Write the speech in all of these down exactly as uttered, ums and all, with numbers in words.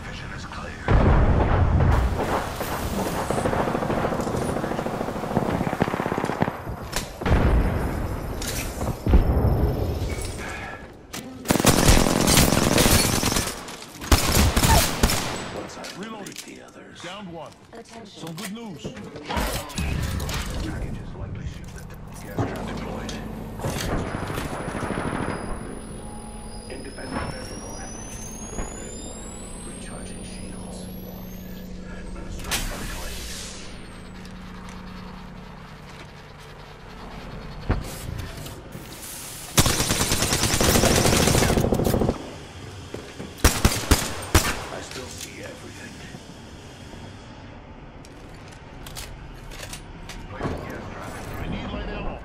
vision is clear. Reloading. The others. Down one. Attention. Some good news. Packages likely shifted. Gas trap deployed. Independent variable active. Recharging shields. Administering medical aid. I still see everything. Placing gas trap. I need light ammo.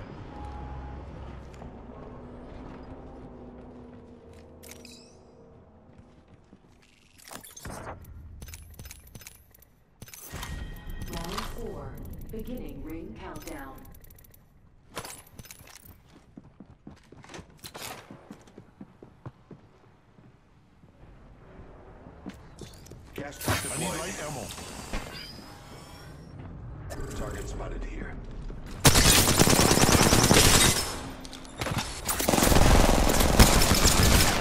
Round four. Beginning ring countdown. Gas trap I need deployed. light ammo. Target spotted here.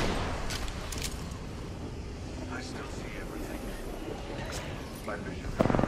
I still see everything. My vision.